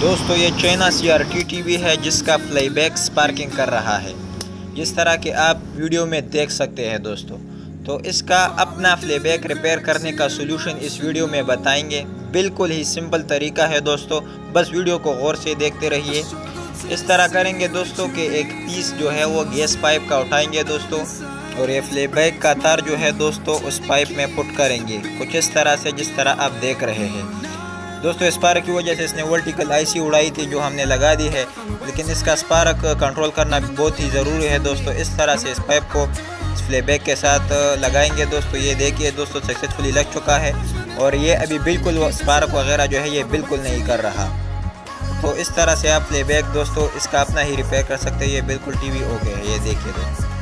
दोस्तों ये China CRT TV है जिसका प्लेबैक स्पार्किंग कर रहा है, जिस तरह के आप वीडियो में देख सकते हैं दोस्तों। तो इसका अपना प्लेबैक रिपेयर करने का सोल्यूशन इस वीडियो में बताएंगे। बिल्कुल ही सिंपल तरीका है दोस्तों, बस वीडियो को गौर से देखते रहिए। इस तरह करेंगे दोस्तों कि एक पीस जो है वो गैस पाइप का उठाएंगे दोस्तों, और ये प्लेबैक का तार जो है दोस्तों उस पाइप में पुट करेंगे कुछ इस तरह से, जिस तरह आप देख रहे हैं दोस्तों। स्पार्क की वजह से इसने वर्टिकल IC उड़ाई थी जो हमने लगा दी है, लेकिन इसका स्पार्क कंट्रोल करना बहुत ही ज़रूरी है दोस्तों। इस तरह से इस पाइप को इस प्लेबैक के साथ लगाएंगे दोस्तों। ये देखिए दोस्तों सक्सेसफुली लग चुका है, और ये अभी बिल्कुल स्पार्क वगैरह जो है ये बिल्कुल नहीं कर रहा। तो इस तरह से आप प्लेबैक दोस्तों इसका अपना ही रिपेयर कर सकते हैं। ये बिल्कुल टीवी ओके है, ये देखिए दोस्तों।